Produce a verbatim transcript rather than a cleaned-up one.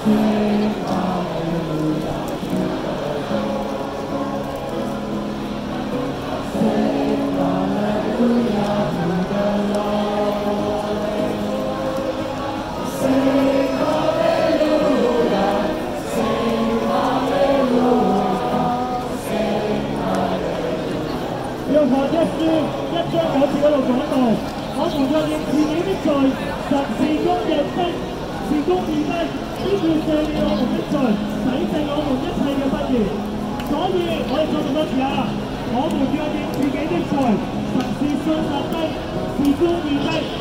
約翰一書一章九節嗰度講到，我們若認自己的罪，神是公義的，是公義的，必要赦免我們的罪，洗淨我們一切嘅不義。所以我哋再讀多次啊！我們若認自己的罪，神是信實的，是公義的。